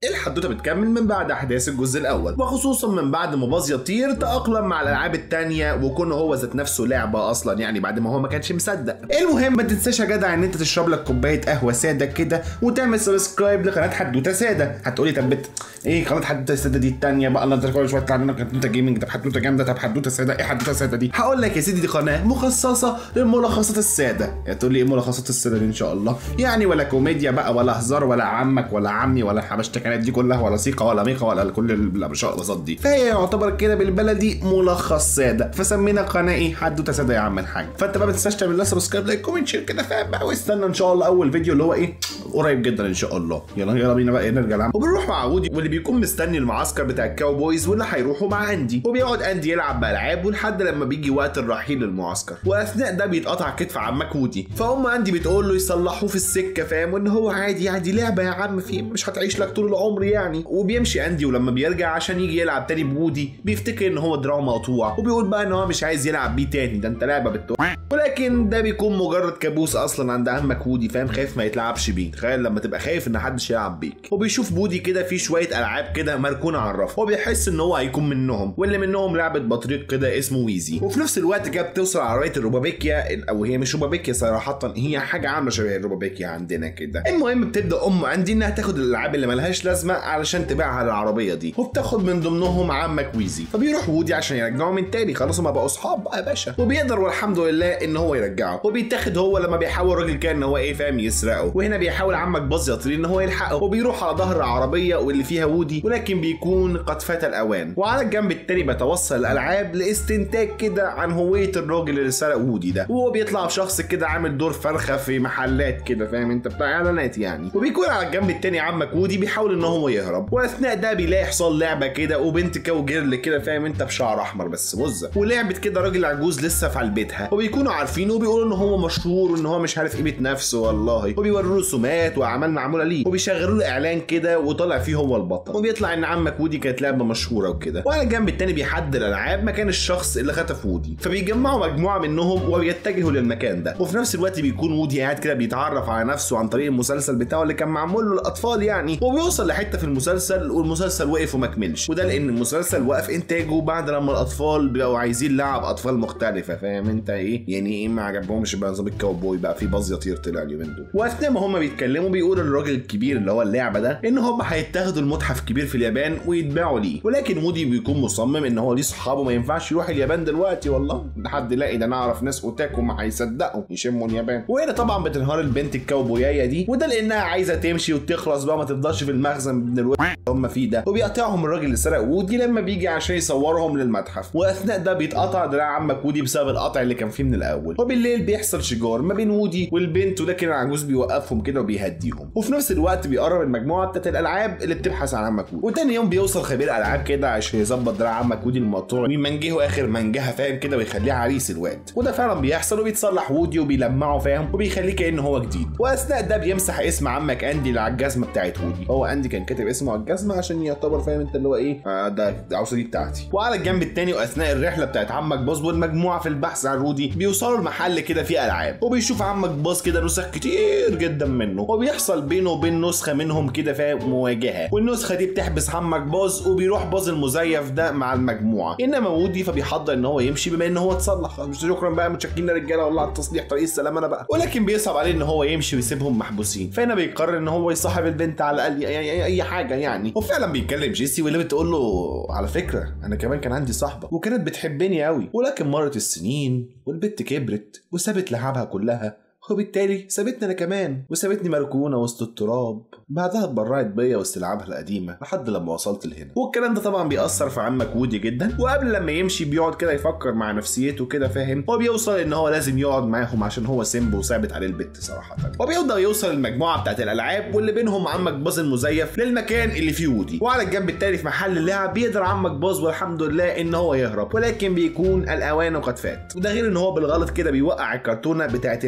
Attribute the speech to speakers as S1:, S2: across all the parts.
S1: الحدوته بتكمل من بعد احداث الجزء الاول، وخصوصا من بعد ما باز يطير تاقلم مع الالعاب التانية وكون هو ذات نفسه لعبه اصلا، يعني بعد ما هو ما كانش مصدق. المهم ما تنساش يا جدع ان انت تشرب لك كوبايه قهوه ساده كده وتعمل سبسكرايب لقناه حدوته ساده. هتقولي طب ايه قناه حدوته ساده دي التانية بقى؟ الله، انت كل شويه تطلع لنا حدوته جيمنج، طب حدوته جامده، طب حدوته ساده، ايه حدوته ساده دي؟ هقول لك يا سيدي دي قناه مخصصه للملخصات الساده. هتقول لي ايه ملخصات الساده دي؟ ان شاء الله يعني ولا كوميديا بقى ولا هزار ولا عمك ولا عمي ولا حبشتكنات دي كلها ولا سيقه ولا ميقه ولا كل الشقلصات دي، فهي يعتبر كده بالبلدي ملخص ساده، فسمينا قناه ايه حدوته ساده يا عم الحاج. فانت بقى ما تنساش تعمل لنا سبسكرايب لايك كومنت شير كده فاهم بقى، واستنى ان شاء الله اول فيديو اللي هو ايه قريب جدا ان شاء الله. يلا بينا بقى نرجع العام، وبنروح مع وودي واللي بيكون مستني المعسكر بتاع الكاوبويز واللي هيروحوا مع اندي، وبيقعد اندي يلعب بالعاب ولحد لما بيجي وقت الرحيل للمعسكر، واثناء ده بيتقطع كتف عمك وودي، فام اندي بتقول له يصلحوه في السكه فاهم، وان هو عادي يعني لعبه يا عم في مش هتعيش لك طول العمر يعني. وبيمشي اندي ولما بيرجع عشان يجي يلعب تاني بودي بيفتكر ان هو دراعه مقطوع، وبيقول بقى ان هو مش عايز يلعب بيه تاني، ده انت لعبه ولكن ده بيكون مجرد كابوس اصلا عند عمك وودي فاهم، خايف ما يتلعبش بيه. تخيل لما تبقى خايف ان محدش يلعب بيك. وبيشوف بودي كده في شويه العاب كده مركونه على الرف، وبيحس ان هو هيكون منهم، واللي منهم لعبه بطريق كده اسمه ويزي. وفي نفس الوقت كده بتوصل عربيه الروبابيكيا، او هي مش روبابيكيا صراحه، هي حاجه عامله شبه الروبابيكيا عندنا كده. المهم بتبدا عندي انها تاخد الالعاب اللي ملهاش لازمه علشان تبيعها للعربيه دي، وبتاخد من ضمنهم عمك ويزي، فبيروح وودي عشان يرجعه من تاني، خلاص ما بقوا اصحاب بقى يا باشا، وبيقدر والحمد لله ان هو يرجعه. وبيتاخد هو لما بيحاول راجل كان ان هو ايه فاهم يسرقه، وهنا بيحاول عمك باز يطير ان هو يلحقه، وبيروح على ظهر العربيه واللي فيها وودي، ولكن بيكون قد فات الاوان. وعلى الجنب التاني بتوصل الالعاب لاستنتاج كده عن هويه الراجل اللي سرق وودي ده، وهو بيطلع بشخص كده عامل دور فرخه في محلات كده فاهم انت بتاع اعلانات يعني. وبيكون على الجنب التاني عمك وودي بيحاول ان هو يهرب، واثناء ده بيلاقي حصان لعبه كده وبنت كاو جيرل كده فاهم انت بشعر احمر بس مزه، ولعبه كده راجل عجوز لسه في بيتها، وبيكونوا عارفينه وبيقولوا ان هو مشهور وان هو مش عارف قيمه نفسه والله، وبيوروا له رسومات واعمال معموله ليه، وبيشغلوا له اعلان كده وطالع فيه هو البطل، وبيطلع ان عمك وودي كانت لعبه مشهوره وكده. وعلى الجنب التاني بيحدد الالعاب مكان الشخص اللي خطف وودي، فبيجمعوا مجموعه منهم وبيتجهوا للمكان ده. وفي نفس الوقت بيكون وودي قاعد كده بيتعرف على نفسه عن طريق المسلسل بتاعه اللي كان معمول له للاطفال يعني، وبيوصل لحته في المسلسل والمسلسل وقف وما كملش، وده لان المسلسل وقف انتاجه بعد لما الاطفال بقوا عايزين لعب اطفال مختلفه فاهم انت ايه يعني، ايه ما عجبهمش بقى نظام الكاوبوي بقى في باز يطير طلع اليومين دول. واثناء ما هم بيتكلموا بيقول الراجل الكبير اللي هو اللعبه ده ان هم هيتاخدوا المتحف الكبير في اليابان ويتباعوا ليه، ولكن وودي بيكون مصمم ان هو ليه صحابه ما ينفعش يروح اليابان دلوقتي، والله لحد يلاقي ده انا اعرف ناس اوتاكو ما هيصدقوا يشموا اليابان. وهنا طبعا بتنهار البنت الكاوبويايه دي، وده لانها عايزه تمشي وتخلص بقى ما تفضلش في المخزن من الوقت هم فيه ده، وبيقطعهم الراجل اللي سرق وودي لما بيجي عشان يصورهم للمتحف. واثناء ده بيتقطع دراع عمك وودي بسبب القطع اللي كان فيه من الاول. وبالليل بيحصل شجار ما بين وودي والبنت، ولكن العجوز بيوقفهم كده وبيهديهم. وفي نفس الوقت بيقرب المجموعه بتاعت الالعاب اللي بتبحث عن عمك وودي. وتاني يوم بيوصل خبير العاب كده عشان يظبط دراع عمك وودي المقطوع ويمنجهه اخر منجها فاهم كده ويخليه عريس الواد، وده فعلا بيحصل وبيتصلح وودي وبيلمعه فاهم وبيخليه كانه هو جديد. واثناء ده بيمسح اسم عمك اندي اللي على الجزمه بتاعت وودي، هو اندي كان كاتب اسمه على الجزمه عشان يعتبر فاهم انت اللي هو ايه ده العروسه دي بتاعتي. وعلى الجنب التاني واثناء الرحله بتاعت عمك باز والمجموعه في البحث عن رودي بيوصلوا لمحل كده فيه العاب، وبيشوف عمك باز كده نسخ كتير جدا منه، وبيحصل بينه وبين نسخه منهم كده فاهم مواجهه، والنسخه دي بتحبس عمك باز وبيروح باز المزيف ده مع المجموعه. انما وودي فبيحضر ان هو يمشي بما ان هو اتصلح، مش شكرا بقى متشكرين يا رجاله والله على التصليح طريق السلام انا بقى، ولكن بيصعب عليه ان هو يمشي ويسيبهم محبوسين، فهنا بيقرر ان هو يصاحب البنت على الاقل اي حاجه يعني. وفعلا بيكلم جيسي واللي بتقول له على فكره انا كمان كان عندي صاحبه وكانت بتحبني قوي، ولكن مرت السنين والبنت كبرت وسابت لعبها كلها، وبالتالي سابتني انا كمان وسابتني مركونه وسط التراب، بعدها اتبرعت بيا وسط لعبها القديمه لحد لما وصلت لهنا. والكلام ده طبعا بيأثر في عمك وودي جدا، وقبل لما يمشي بيقعد كده يفكر مع نفسيته كده فاهم، وبيوصل ان هو لازم يقعد معاهم عشان هو سيمب وثابت عليه البت صراحه. وبيبدا يوصل المجموعه بتاعت الالعاب واللي بينهم عمك باز المزيف للمكان اللي فيه وودي، وعلى الجنب التاني في محل اللعب بيقدر عمك باز والحمد لله ان هو يهرب، ولكن بيكون الاوان قد فات. وده غير ان هو بالغلط كده بيوقع الكرتونه بتاعت اللعبه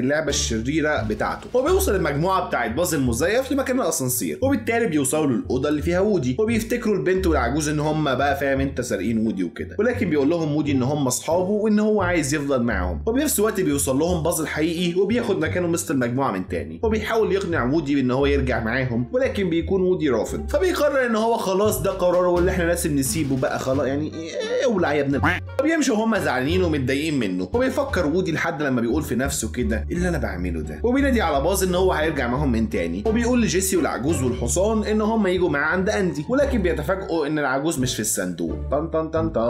S1: الشريره بتاعته. وبيوصل المجموعه بتاعت باز المزيف لمكان الاسانسير، وبالتالي بيوصلوا للاوضه اللي فيها وودي، وبيفتكروا البنت والعجوز ان هم بقى فاهم انت سارقين وودي وكده، ولكن بيقول لهم وودي ان هم اصحابه وان هو عايز يفضل معاهم. وبنفس الوقت بيوصل لهم باز الحقيقي وبياخد مكانه مثل المجموعه من تاني، وبيحاول يقنع وودي ان هو يرجع معاهم، ولكن بيكون وودي رافض. فبيقرر ان هو خلاص ده قراره واللي احنا لازم نسيبه بقى خلاص، يعني اولع يا ابن بيمشوا هم زعلانين ومتضايقين منه. وبيفكر وودي لحد لما بيقول في نفسه كده اللي انا بعمله ده، وبينادي على باز ان هو هيرجع معاهم من تاني، وبيقول لجيسي والعجوز والحصان ان هم يجوا معاه عند اندي، ولكن بيتفاجئوا ان العجوز مش في الصندوق. طن طن طن طن.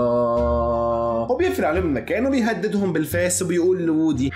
S1: وبيقفل عليهم المكان وبيهددهم بالفاس، وبيقول لوودي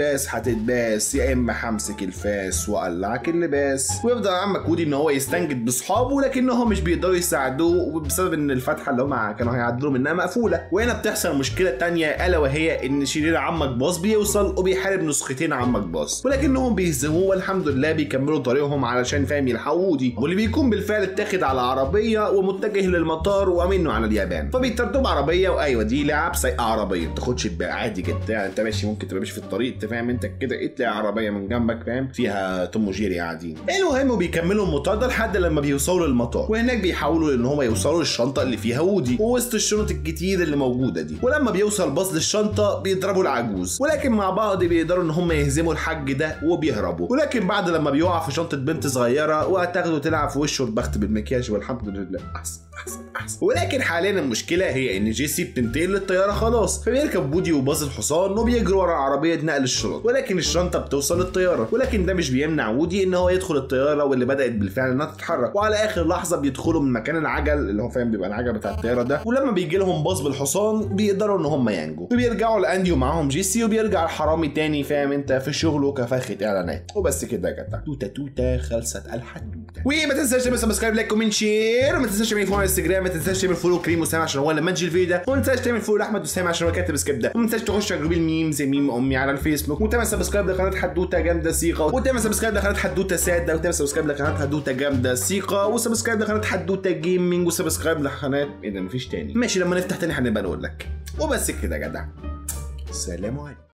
S1: هتتباس يا اما همسك الفاس واقلعك اللباس. ويفضل عمك وودي ان هو يستنجد باصحابه، لكنهم مش بيقدروا يساعدوه بسبب ان الفتحه اللي هم كانوا هيعدلوا منها مقفوله. وهنا بتحصل مشكله تانية الا وهي ان شرير عمك باز بيوصل وبيحارب نسختين عمك باز، ولكنهم بيهزموه والحمد لله بيكملوا طريقهم علشان فاهم يلحقوا وودي، واللي بيكون بالفعل اتاخد على عربيه ومتجه للمطار ومنه على اليابان. فبيطردوا بعربيه، وايوه دي لعب سايقه عربيه ما تاخدش بقى عادي جدا، يعني انت ماشي ممكن تبقى ماشي في الطريق انت فاهم انت كده تلاقي عربيه من جنبك فاهم فيها توم وجيري قاعدين. المهم بيكملوا المطارده لحد لما بيوصلوا للمطار، وهناك بيحاولوا ان هم يوصلوا للشنطه اللي فيها وودي ووسط الشنط الكتير اللي موجوده دي. ولما بيوصل باص للشنطه بيضربوا العجوز، ولكن مع بعض بيقدروا ان هم يهزموا الحاج ده وبيهربوا. ولكن بعد لما بيقع في شنطه بنت صغيره وهتاخده تلعب في وشه البخت بالمكياج والحمد لله احسن. ولكن حاليا المشكله هي ان جيسي بتنتقل للطياره خلاص، فبيركب وودي وباز الحصان وبيجروا ورا عربيه نقل الشنط، ولكن الشنطه بتوصل للطياره، ولكن ده مش بيمنع وودي ان هو يدخل الطياره واللي بدات بالفعل انها تتحرك. وعلى اخر لحظه بيدخلوا من مكان العجل اللي هو فاهم بيبقى العجل بتاع الطياره ده، ولما بيجي لهم باز بالحصان بيقدروا ان هم ينجوا، وبيرجعوا لاندي ومعاهم جيسي، وبيرجع الحرامي تاني فاهم انت في شغله كفاخة اعلانات. وبس كده يا جدع، توته خلصت الحدوته. وما تنساش تعمل سبسكرايب لايك كومنت شير، وما تنساش تعمل فولو على انستجرام، ما تنساش تعمل فولو كريم وسام عشان هو لما تجي الفيديو ده، وما تنساش تعمل فولو لاحمد وسام عشان هو كاتب سكيب ده، وما تنساش تخش على جروب الميمز ميم امي على الفيسبوك، وتعمل سبسكرايب لقناه حدوته جامده سيقه، وتعمل سبسكرايب لقناه حدوته ساده، وتعمل سبسكرايب لقناه حدوته جامده سيقه، وسبسكرايب لقناه حدوته جيمنج، وسبسكرايب لقناه ايه ده مفيش تاني ماشي لما نفتح تاني هنبقى نقول لك. وبس كده يا جدع، سلام عليكم.